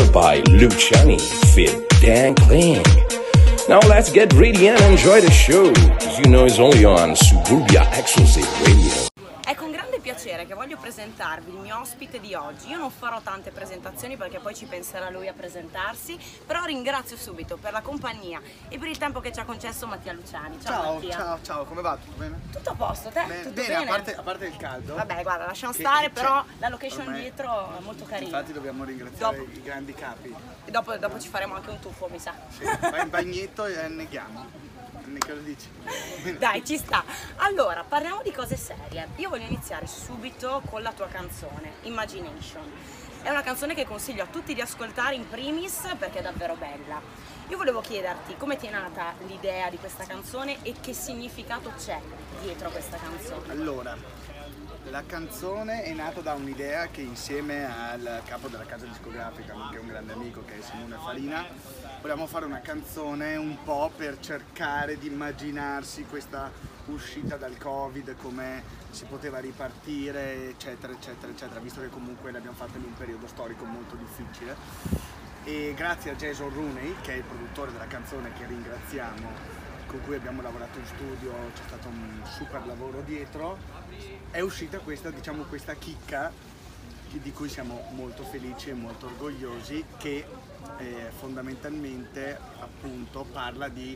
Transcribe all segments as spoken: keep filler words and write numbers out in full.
Powered by Luciani Fit Dan Clean. Now let's get ready and enjoy the show, because you know it's only on Suburbia Exclusive Radio. È con grande piacere che voglio presentarvi il mio ospite di oggi. Io non farò tante presentazioni perché poi ci penserà lui a presentarsi, però ringrazio subito per la compagnia e per il tempo che ci ha concesso Mattia Luciani. Ciao, ciao Mattia. Ciao, ciao, come va? Tutto bene? Tutto a posto, te? Bene, Tutto bene, bene? A, parte, a parte il caldo. Vabbè, guarda, lasciamo che, stare, che però la location ormai, dietro è molto carina. Infatti dobbiamo ringraziare Dopo. i grandi capi. E dopo, dopo ci faremo anche un tuffo, mi sa. Sì, vai in bagnetto e anneghiamo. Che lo dici? Dai, ci sta. Allora, parliamo di cose serie. Io voglio iniziare subito con la tua canzone, Imagination. È una canzone che consiglio a tutti di ascoltare in primis perché è davvero bella. Io volevo chiederti come ti è nata l'idea di questa canzone e che significato c'è dietro questa canzone. Allora, la canzone è nata da un'idea che insieme al capo della casa discografica, che è un grande amico, che è Simone Farina, volevamo fare una canzone un po' per cercare di immaginarsi questa uscita dal Covid, come si poteva ripartire, eccetera, eccetera, eccetera, visto che comunque l'abbiamo fatto in un periodo storico molto difficile. E grazie a Jason Rooney, che è il produttore della canzone, che ringraziamo, con cui abbiamo lavorato in studio, c'è stato un super lavoro dietro, è uscita questa, diciamo, questa chicca di cui siamo molto felici e molto orgogliosi, che eh, fondamentalmente appunto parla di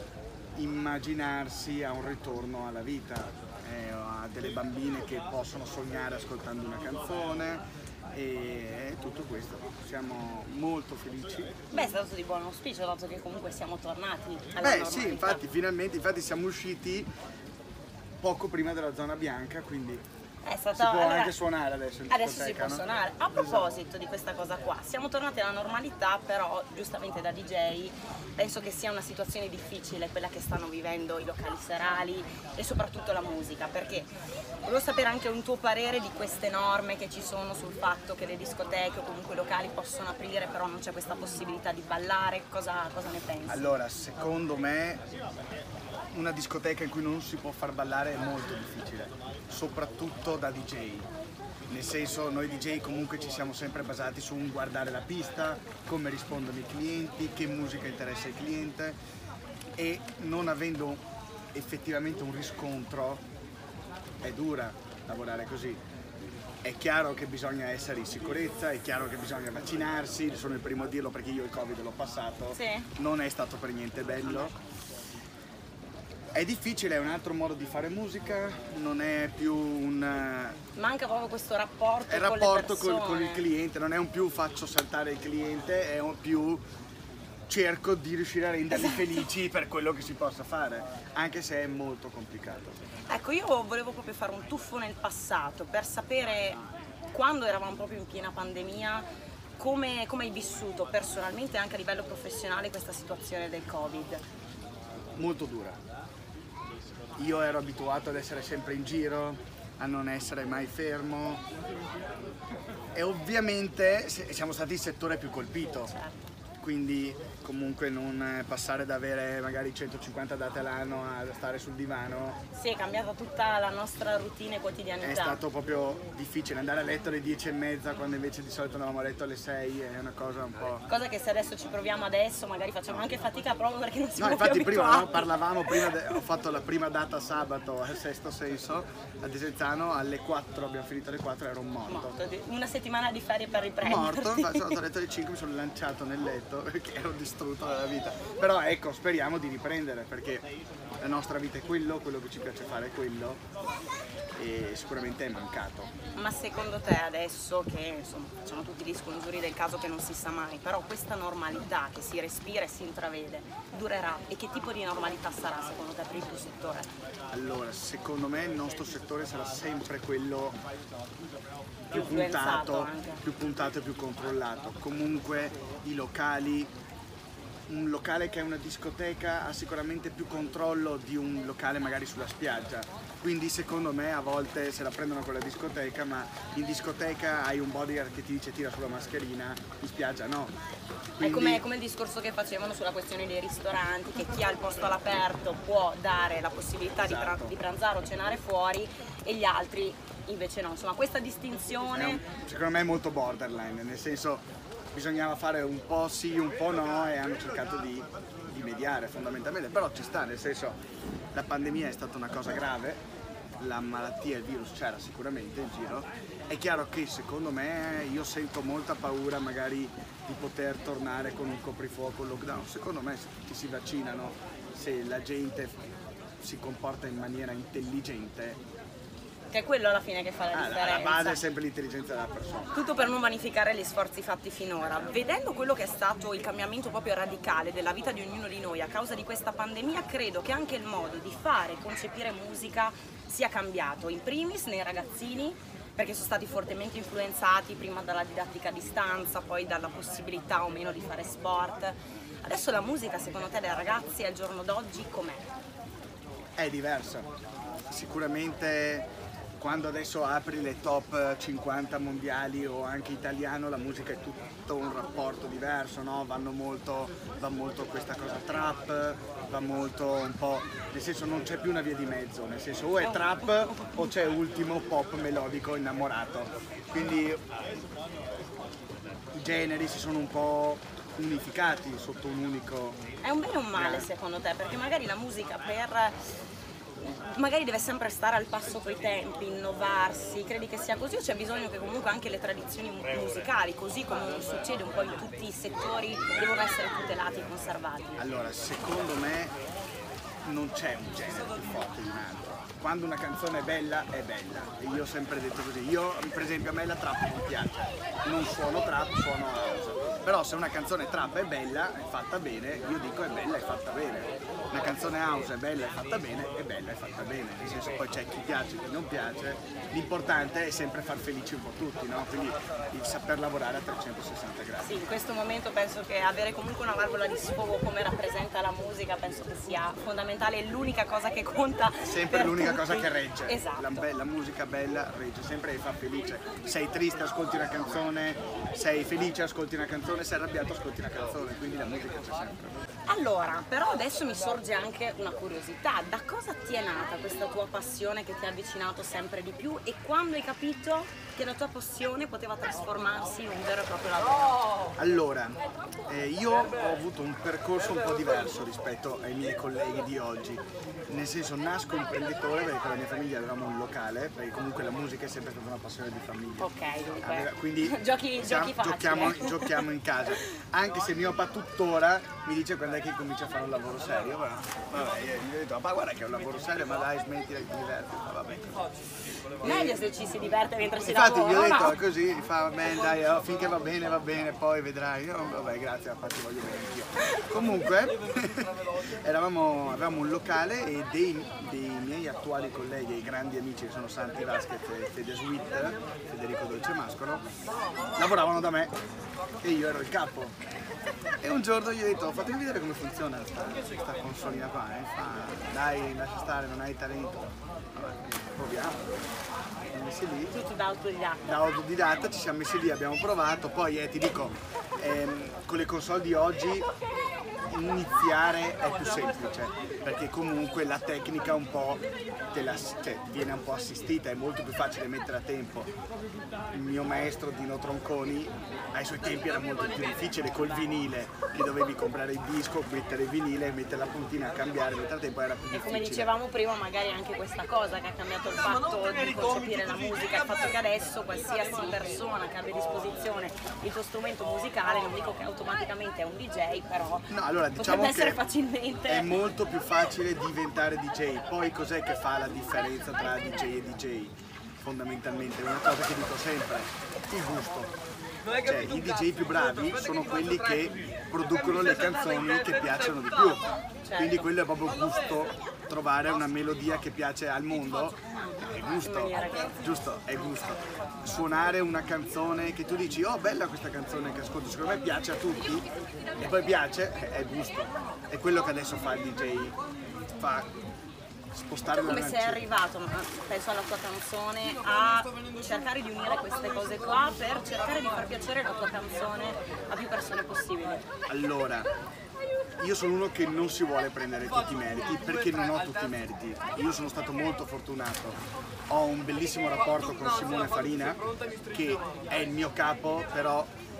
immaginarsi a un ritorno alla vita, eh, a delle bambine che possono sognare ascoltando una canzone e tutto questo. Siamo molto felici. Beh, è stato di buon auspicio, dato che comunque siamo tornati alla Beh normalità. sì, infatti finalmente, infatti siamo usciti poco prima della zona bianca, quindi È stata, si può allora, anche suonare adesso in adesso si discoteca, può no? suonare. A proposito di questa cosa qua, siamo tornati alla normalità, però giustamente da D J penso che sia una situazione difficile quella che stanno vivendo i locali serali e soprattutto la musica, perché volevo sapere anche un tuo parere di queste norme che ci sono sul fatto che le discoteche o comunque i locali possono aprire, però non c'è questa possibilità di ballare. Cosa, cosa ne pensi? Allora, secondo me una discoteca in cui non si può far ballare è molto difficile, soprattutto da D J. Nel senso, noi D J comunque ci siamo sempre basati su un guardare la pista, come rispondono i clienti, che musica interessa il cliente, e non avendo effettivamente un riscontro è dura lavorare così. È chiaro che bisogna essere in sicurezza, è chiaro che bisogna vaccinarsi, sono il primo a dirlo perché io il Covid l'ho passato, Sì. Non è stato per niente bello. È difficile, è un altro modo di fare musica, non è più un... Manca proprio questo rapporto è il con rapporto le col, persone. con il cliente, non è un più faccio saltare il cliente, è un più cerco di riuscire a renderli Esatto. felici per quello che si possa fare, anche se è molto complicato. Ecco, io volevo proprio fare un tuffo nel passato per sapere, quando eravamo proprio in piena pandemia, come, come hai vissuto personalmente e anche a livello professionale questa situazione del Covid. Molto dura. Io ero abituato ad essere sempre in giro, a non essere mai fermo e ovviamente siamo stati il settore più colpito. Certo. Quindi comunque non passare da avere magari centocinquanta date all'anno a stare sul divano. Sì, è cambiata tutta la nostra routine e quotidianità. È stato proprio difficile andare a letto alle dieci e mezza quando invece di solito andavamo a letto alle sei, è una cosa un po'... Cosa che se adesso ci proviamo adesso magari facciamo anche fatica proprio perché non siamo No, infatti più prima abituati. no, parlavamo, prima de- ho fatto la prima data sabato al Sesto Senso a Desenzano, alle quattro, abbiamo finito alle quattro, ero morto. Morto, una settimana di ferie per riprendere. Morto, infatti sono andato a letto alle cinque, mi sono lanciato nel letto perché ero distrutto dalla vita. Però ecco, speriamo di riprendere perché la nostra vita è quello, quello che ci piace fare è quello e sicuramente è mancato. Ma secondo te adesso che insomma facciamo tutti gli scongiuri del caso che non si sa mai, però questa normalità che si respira e si intravede durerà, e che tipo di normalità sarà secondo te per il tuo settore? Allora, secondo me il nostro settore sarà sempre quello più Influenzato puntato, anche. più puntato e più controllato. Comunque i locali, un locale che è una discoteca ha sicuramente più controllo di un locale magari sulla spiaggia, quindi secondo me a volte se la prendono con la discoteca, ma in discoteca hai un bodyguard che ti dice tira sulla mascherina, in spiaggia no. Quindi... È come, come il discorso che facevano sulla questione dei ristoranti, che chi ha il posto all'aperto può dare la possibilità Esatto. di, pra- di pranzare o cenare fuori e gli altri invece no. Insomma, questa distinzione... È un- secondo me è molto borderline, nel senso bisognava fare un po' sì, un po' no e hanno cercato di, di mediare fondamentalmente, però ci sta, nel senso la pandemia è stata una cosa grave, la malattia, il virus c'era sicuramente in giro, è chiaro che secondo me io sento molta paura magari di poter tornare con un coprifuoco, un lockdown, secondo me se tutti si vaccinano, se la gente si comporta in maniera intelligente, che è quello alla fine che fa la ah, differenza. la base è sempre l'intelligenza della persona. Tutto per non vanificare gli sforzi fatti finora. Vedendo quello che è stato il cambiamento proprio radicale della vita di ognuno di noi a causa di questa pandemia, credo che anche il modo di fare e concepire musica sia cambiato, in primis nei ragazzini, perché sono stati fortemente influenzati prima dalla didattica a distanza, poi dalla possibilità o meno di fare sport. Adesso la musica secondo te dei ragazzi al giorno d'oggi com'è? È diversa, sicuramente. Quando adesso apri le top cinquanta mondiali o anche italiano, la musica è tutto un rapporto diverso, no? Vanno molto, va molto questa cosa trap, va molto un po', nel senso non c'è più una via di mezzo, nel senso o è trap o c'è ultimo pop melodico innamorato, quindi i generi si sono un po' unificati sotto un unico... È un bene o un male secondo te? Perché magari la musica per... magari deve sempre stare al passo coi tempi, innovarsi, credi che sia così o c'è bisogno che comunque anche le tradizioni musicali, così come succede un po' in tutti i settori, devono essere tutelati e conservati? Allora, secondo me non c'è un genere più forte di un altro. Quando una canzone è bella, è bella. E io ho sempre detto così. Io, per esempio, a me la trap non piace. Non suono trap, suono house. Però se una canzone trap è bella, è fatta bene, io dico è bella, è fatta bene. Una canzone house è bella, è fatta bene, è bella, è fatta bene. Nel senso poi c'è chi piace, chi non piace. L'importante è sempre far felici un po' tutti, no? Quindi il saper lavorare a trecentosessanta gradi. Sì, in questo momento penso che avere comunque una valvola di sfogo come rappresenta la musica penso che sia fondamentale, è l'unica cosa che conta. Sempre l'unica cosa che regge. Esatto. La, be- la musica bella regge sempre e fa felice. Sei triste, ascolti una canzone, sei felice, ascolti una canzone, sei arrabbiato, ascolti una canzone, quindi la musica c'è sempre. Allora, però adesso mi sorge anche una curiosità, da cosa ti è nata questa tua passione che ti ha avvicinato sempre di più e quando hai capito che la tua passione poteva trasformarsi in un vero e proprio lavoro? Allora, eh, io ho avuto un percorso un po' diverso rispetto ai miei colleghi di oggi, nel senso nasco imprenditore perché con la mia famiglia avevamo un locale, perché comunque la musica è sempre stata una passione di famiglia. Ok, dunque, Aveva, quindi giochi, siamo, giochi facili. Giochiamo, giochiamo in casa, anche se mio papà tuttora mi dice quando è che comincia a fare un lavoro serio. Vabbè, vabbè, io gli ho detto, papà guarda che è un lavoro serio, ma dai smetti di divertirti, vabbè. Meglio se ci si diverte mentre si Infatti lavora. gli ho detto no? così, mi fa va bene dai, oh, finché va bene va bene, poi vedrai. Io, vabbè grazie, papà ti voglio bene anch'io. Comunque eravamo, avevamo un locale e dei, dei miei attuali colleghi, i grandi amici che sono Santi Vasquez e Fede Sweet, Federico Dolcemascolo, lavoravano da me e io ero il capo. E un giorno gli ho detto fatemi vedere come funziona questa, questa consolina qua, e fa dai lascia stare, non hai talento. Vabbè, proviamo. Ci siamo messi lì. Tutto da autodidatta. Da autodidatta ci siamo messi lì, abbiamo provato, poi eh, ti dico, ehm, con le console di oggi iniziare è più semplice, perché comunque la tecnica un po' te la, cioè, viene un po' assistita, è molto più facile mettere a tempo. Il mio maestro Dino Tronconi ai suoi tempi era molto più difficile col vinile, che dovevi comprare il disco, mettere il vinile, mettere la puntina, cambiare, mettere a tempo era più difficile. E come dicevamo prima, magari anche questa cosa che ha cambiato il fatto di concepire la musica, il fatto che adesso qualsiasi persona che abbia a disposizione il tuo strumento musicale, non dico che automaticamente è un D J, però no, allora, diciamo potrebbe essere che facilmente. È molto più facile diventare D J, poi cos'è che fa la differenza tra D J e D J? Fondamentalmente, è una cosa che dico sempre, il gusto. Cioè, i D J più bravi sono quelli che producono le canzoni che piacciono di più, quindi quello è proprio gusto, trovare una melodia che piace al mondo, è gusto, giusto, è gusto. Suonare una canzone che tu dici, oh bella questa canzone che ascolto, secondo me piace a tutti, e poi piace, è gusto. È quello che adesso fa il D J, fa spostare la Come sei arrivato, penso alla tua canzone, a cercare di unire queste cose qua per cercare di far piacere la tua canzone a più persone possibili? Allora, io sono uno che non si vuole prendere tutti i meriti perché non ho tutti i meriti. Io sono stato molto fortunato, ho un bellissimo rapporto con Simone Farina che è il mio capo, però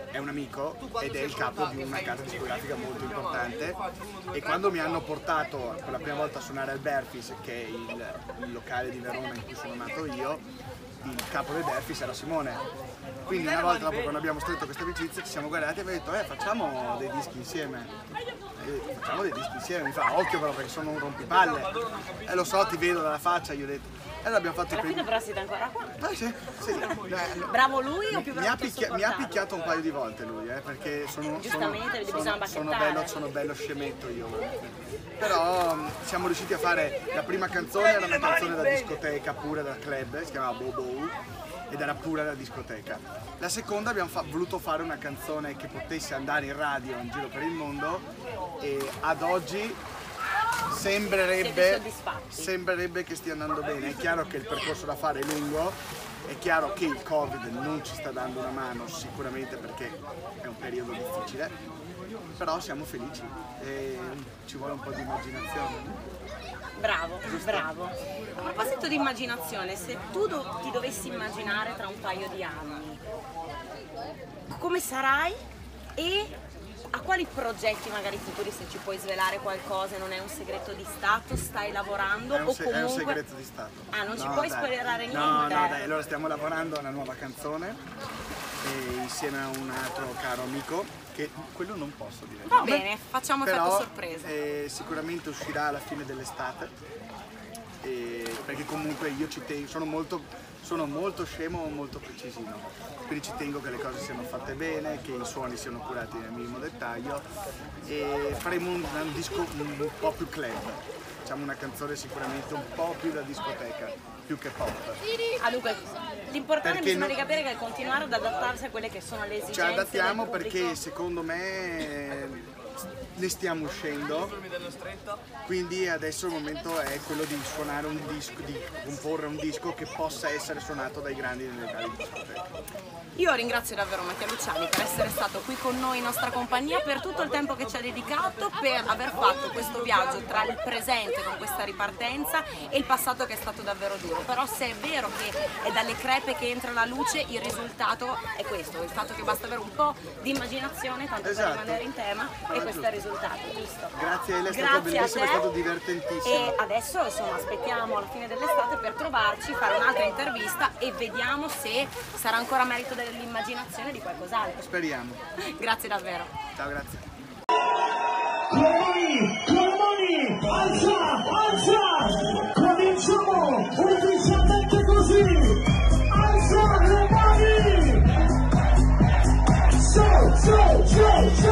è un amico ed è il capo di una casa discografica molto importante, e quando mi hanno portato per la prima volta a suonare al Berfis, che è il, il locale di Verona in cui sono nato io, il capo del Berfis era Simone. Quindi una volta dopo, quando abbiamo stretto questa amicizia, ci siamo guardati e abbiamo detto eh facciamo dei dischi insieme. E facciamo dei dischi insieme, mi fa occhio però perché sono un rompipalle. E eh, lo so, ti vedo dalla faccia, gli ho detto. E allora abbiamo fatto i primi. Alla fine però siete ancora qua. Ah, sì, sì. Bravo lui o più bravo mi ha, picchia... mi ha picchiato un paio di volte lui, eh, perché sono, giustamente sono, bisogna sono, sono, bacchettare. bello, sono bello scemetto io. Però siamo riusciti a fare, la prima canzone era una canzone da discoteca, pure da club, si chiamava Bobo, ed era pura da discoteca. La seconda abbiamo fa voluto fare una canzone che potesse andare in radio in giro per il mondo, e ad oggi sembrerebbe, sembrerebbe che stia andando bene. È chiaro che il percorso da fare è lungo, è chiaro che il Covid non ci sta dando una mano sicuramente perché è un periodo difficile, però siamo felici e ci vuole un po' di immaginazione. Bravo, bravo. A proposito di immaginazione, se tu do- ti dovessi immaginare tra un paio di anni, come sarai e a quali progetti, magari futuri, se ci puoi svelare qualcosa, non è un segreto di Stato, stai lavorando È un, o se- comunque... è un segreto di Stato. Ah, non ci No, puoi dai. spoilerare niente? No, no, dai, allora stiamo lavorando a una nuova canzone e insieme a un altro caro amico, che quello non posso dire. Va nome, bene, facciamo effetto però, sorpresa. eh, sicuramente uscirà alla fine dell'estate. E perché comunque io ci tengo, sono molto, sono molto scemo, molto precisino, quindi ci tengo che le cose siano fatte bene, che i suoni siano curati nel minimo dettaglio, e faremo un, un disco un po' più club, facciamo una canzone sicuramente un po' più da discoteca, più che pop. Ah, dunque, l'importante Perché mi sembra no- di capire che è continuare ad adattarsi a quelle che sono le esigenze Ci adattiamo del pubblico. perché secondo me ne stiamo uscendo, quindi adesso il momento è quello di suonare un disco, di comporre un disco che possa essere suonato dai grandi nelle grandi discoteche. Io ringrazio davvero Mattia Luciani per essere stato qui con noi in nostra compagnia, per tutto il tempo che ci ha dedicato, per aver fatto questo viaggio tra il presente con questa ripartenza e il passato che è stato davvero duro. Però se è vero che è dalle crepe che entra la luce, il risultato è questo, il fatto che basta avere un po' di immaginazione, tanto Esatto. per rimanere in tema, Ah, e questo giusto. è il risultato, giusto? Grazie, Ele, è Grazie stato a bellissimo, è te. stato divertentissimo. E adesso insomma aspettiamo alla fine dell'estate per trovarci, fare un'altra intervista e vediamo se sarà ancora merito dell'immaginazione di qualcos'altro. Speriamo. Grazie davvero. Ciao, grazie. Comuni, comuni, alza, alza, cominciamo ufficialmente così, alza le mani, so, so, so, so.